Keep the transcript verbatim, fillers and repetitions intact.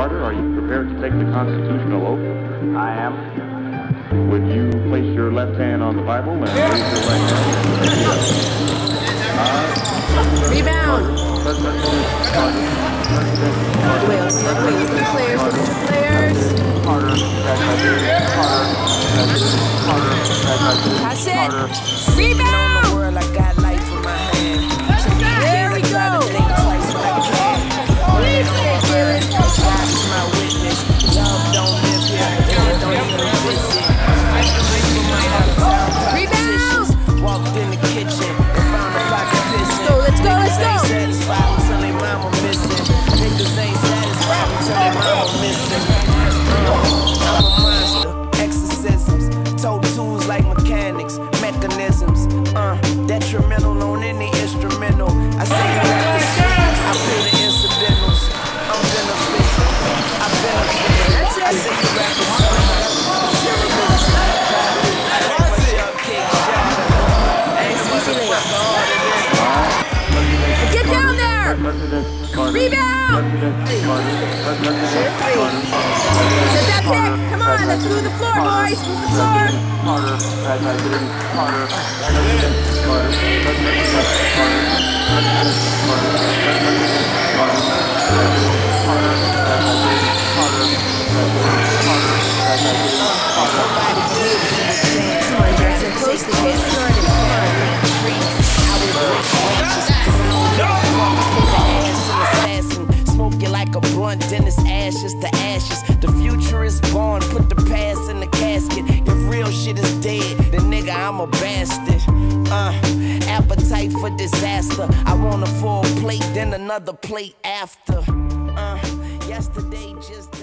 Carter, are you prepared to take the constitutional oath? I am. Would you place your left hand on the Bible and raise your right hand? I, Rebound! President Carter, President Carter, Wait, wait, look at the players, look at the players. Carter, Pass it! Rebound! There we go! Rebound! Walked in the kitchen. Let's go, let's go, let's go! Satisfied until they mama missing. Niggas ain't satisfied until they mama missing. I'm a monster. Exorcisms. Toe tools like mechanics. Mechanisms. Uh, detrimental on any instrumental. I say you have to see. I feel the incidentals. I'm beneficial. I benefit. I say you have to see. Get down there! Rebound! Set that pick! Come on, let's move the floor, boys! Move the floor! Carter, President Carter, President Carter, President Carter, President Carter, President Carter, President Carter, President Carter, President Carter, Nobody gives you a chance. My Jackson takes the hit started. Smoke you like a blunt, then it's ashes to ashes. The future is born, put the past in the casket. If real shit is dead, then nigga, I'm a bastard. Uh, appetite for disaster. I want a full plate, then another plate after. Uh, yesterday just